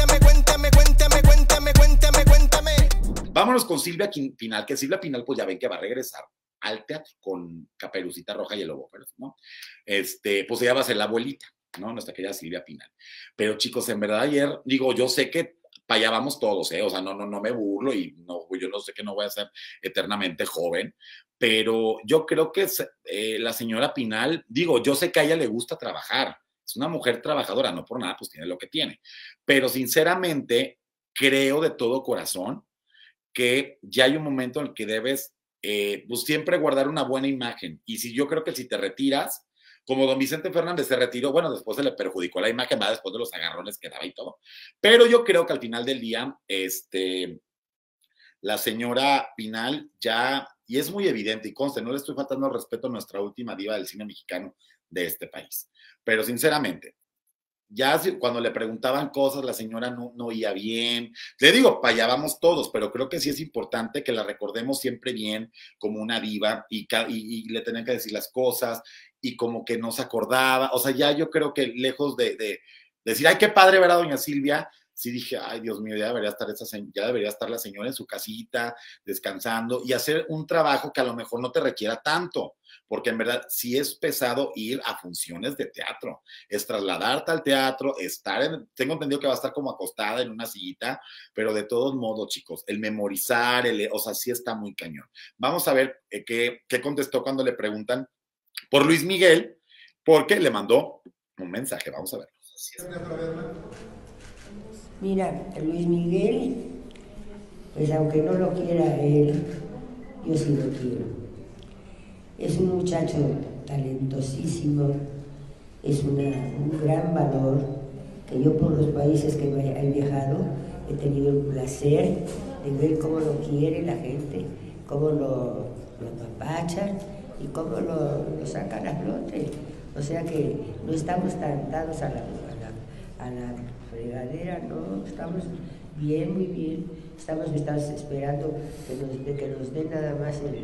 Vámonos con Silvia Pinal, que Silvia Pinal, pues ya ven que va a regresar al teatro con Caperucita Roja y el Lobo Feroz, ¿no? Pues ella va a ser la abuelita, ¿no? Nuestra querida Silvia Pinal. Pero chicos, en verdad ayer, digo, yo sé que para allá vamos todos, ¿eh? O sea, no me burlo y no, yo no sé que no voy a ser eternamente joven, pero yo creo que la señora Pinal, digo, yo sé que a ella le gusta trabajar, es una mujer trabajadora, no por nada, pues tiene lo que tiene, pero sinceramente creo de todo corazón que ya hay un momento en el que debes, pues siempre guardar una buena imagen. Y si yo creo que si te retiras, como don Vicente Fernández se retiró, bueno, después se le perjudicó la imagen, va después de los agarrones que daba y todo. Pero yo creo que al final del día, la señora Pinal ya, y es muy evidente, y conste, no le estoy faltando el respeto a nuestra última diva del cine mexicano de este país. Pero sinceramente, ya cuando le preguntaban cosas, la señora no oía bien. Le digo, para allá vamos todos, pero creo que sí es importante que la recordemos siempre bien como una diva y le tenían que decir las cosas y como que no se acordaba. O sea, ya yo creo que lejos de decir, ay, qué padre ver a doña Silvia, sí dije, ay, Dios mío, ya debería estar la señora en su casita, descansando y hacer un trabajo que a lo mejor no te requiera tanto, porque en verdad sí es pesado ir a funciones de teatro, es trasladarte al teatro, tengo entendido que va a estar como acostada en una sillita, pero de todos modos, chicos, el memorizar, o sea, sí está muy cañón. Vamos a ver qué contestó cuando le preguntan por Luis Miguel, porque le mandó un mensaje, vamos a ver. Mira, Luis Miguel, pues aunque no lo quiera él, yo sí lo quiero. Es un muchacho talentosísimo, es un gran valor que yo por los países que he viajado he tenido el placer de ver cómo lo quiere la gente, cómo lo apapachan y cómo lo sacan a flote. O sea que no estamos tan dados a la fregadera, no, estamos bien, muy bien, estamos esperando que nos den nada más lo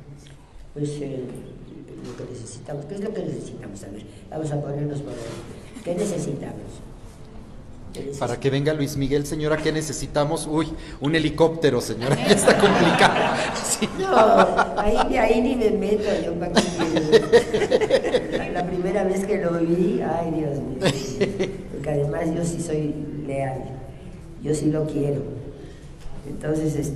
que necesitamos. ¿Qué es lo que necesitamos? A ver, vamos a ponernos por ahí. ¿Qué necesitamos? Para que venga Luis Miguel, señora, ¿qué necesitamos? Uy, un helicóptero, señora, está complicado. Sí. No, ahí ni me meto yo para que la primera vez que lo vi, ay Dios mío, porque además yo sí soy leal, yo sí lo quiero. Entonces,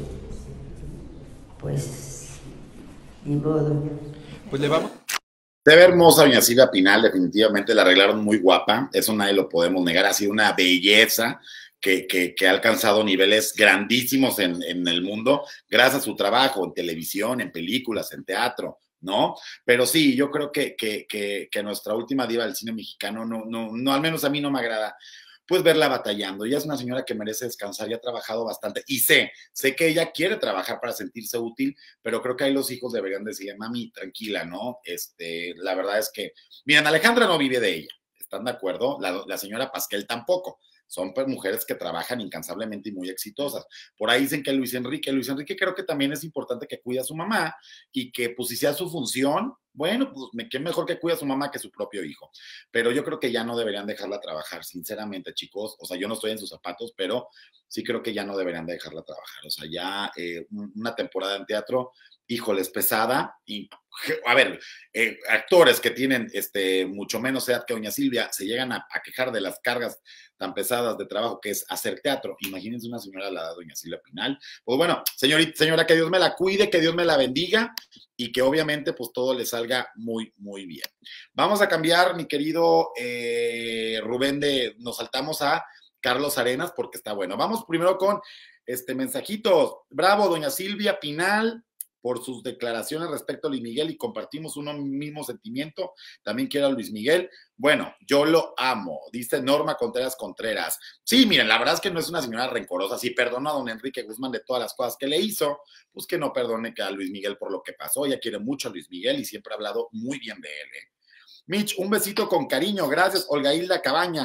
pues, ni modo. Pues le vamos. Se ve hermosa doña Silvia Pinal, definitivamente la arreglaron muy guapa, eso nadie lo podemos negar, ha sido una belleza que ha alcanzado niveles grandísimos en el mundo gracias a su trabajo en televisión, en películas, en teatro, ¿no? Pero sí, yo creo que nuestra última diva del cine mexicano, no, al menos a mí no me agrada pues verla batallando. Ella es una señora que merece descansar y ha trabajado bastante. Y sé que ella quiere trabajar para sentirse útil, pero creo que ahí los hijos deberían decirle, mami, tranquila, ¿no? La verdad es que, miren, Alejandra no vive de ella, ¿están de acuerdo? La señora Pasquel tampoco. Son pues mujeres que trabajan incansablemente y muy exitosas. Por ahí dicen que Luis Enrique creo que también es importante que cuide a su mamá y que pues si sea su función, bueno, pues qué mejor que cuide a su mamá que su propio hijo. Pero yo creo que ya no deberían dejarla trabajar, sinceramente, chicos. O sea, yo no estoy en sus zapatos, pero sí creo que ya no deberían dejarla trabajar. O sea, ya una temporada en teatro, híjole, es pesada. Y, a ver, actores que tienen mucho menos edad que doña Silvia se llegan a quejar de las cargas tan pesadas de trabajo que es hacer teatro. Imagínense una señora a la edad de doña Silvia Pinal. Pues bueno, señora, que Dios me la cuide, que Dios me la bendiga y que obviamente pues todo le salga muy, muy bien. Vamos a cambiar, mi querido Rubén, nos saltamos a Carlos Arenas porque está bueno. Vamos primero con mensajitos. Bravo, doña Silvia Pinal, por sus declaraciones respecto a Luis Miguel y compartimos un mismo sentimiento. También quiero a Luis Miguel. Bueno, yo lo amo, dice Norma Contreras. Sí, miren, la verdad es que no es una señora rencorosa. Sí, perdona a don Enrique Guzmán de todas las cosas que le hizo, pues que no perdone que a Luis Miguel por lo que pasó. Ella quiere mucho a Luis Miguel y siempre ha hablado muy bien de él. Mitch, un besito con cariño. Gracias, Olga Hilda Cabañas.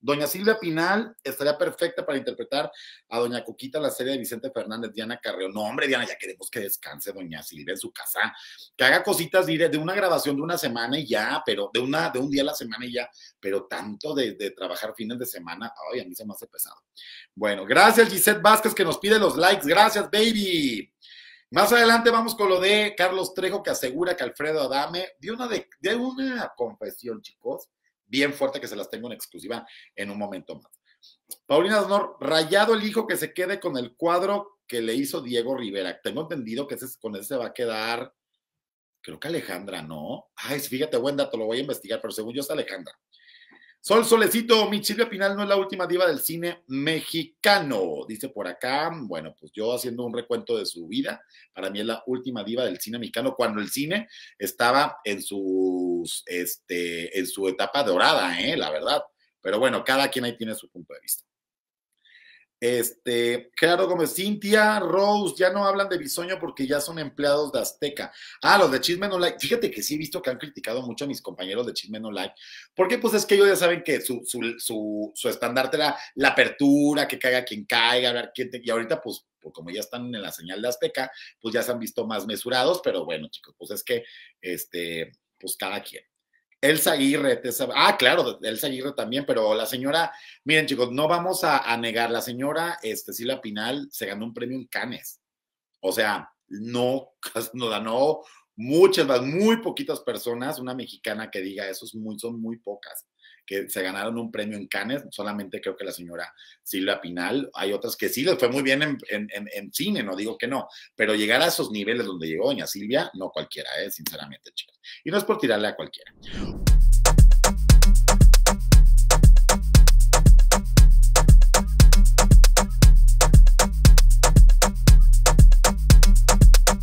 Doña Silvia Pinal estaría perfecta para interpretar a Doña Coquita en la serie de Vicente Fernández, Diana Carreón. No, hombre, Diana, ya queremos que descanse Doña Silvia en su casa, que haga cositas de una grabación de una semana y ya, pero de un día a la semana y ya, pero tanto de trabajar fines de semana, ay, a mí se me hace pesado. Bueno, gracias Gisette Vázquez que nos pide los likes, gracias baby. Más adelante vamos con lo de Carlos Trejo, que asegura que Alfredo Adame dio una confesión, chicos, bien fuerte, que se las tengo en exclusiva en un momento más. Paulina Donor, rayado el hijo que se quede con el cuadro que le hizo Diego Rivera. Tengo entendido que con ese se va a quedar, creo que Alejandra, ¿no? Ay, fíjate, buen dato, lo voy a investigar, pero según yo es Alejandra. Sol Solecito, mi Silvia Pinal no es la última diva del cine mexicano, dice por acá. Bueno, pues yo haciendo un recuento de su vida, para mí es la última diva del cine mexicano, cuando el cine estaba en su etapa dorada, la verdad. Pero bueno, cada quien ahí tiene su punto de vista. Gerardo Gómez, Cintia, Rose, ya no hablan de Bisoño porque ya son empleados de Azteca. Los de Chisme No Like. Fíjate que sí he visto que han criticado mucho a mis compañeros de Chisme No Like, porque pues es que ellos ya saben que su estandarte era la apertura, que caiga quien caiga, a ver y ahorita pues como ya están en la señal de Azteca, pues ya se han visto más mesurados, pero bueno, chicos, pues es que, pues cada quien. Elsa Aguirre, claro, Elsa Aguirre también, pero la señora, miren chicos, no vamos a negar, la señora Silvia Pinal se ganó un premio en Cannes, o sea, no ganó muchas, muy poquitas personas, una mexicana que diga eso, son muy pocas, que se ganaron un premio en Cannes, solamente creo que la señora Silvia Pinal, hay otras que sí les fue muy bien en cine, no digo que no, pero llegar a esos niveles donde llegó doña Silvia, no cualquiera, sinceramente chicos, y no es por tirarle a cualquiera.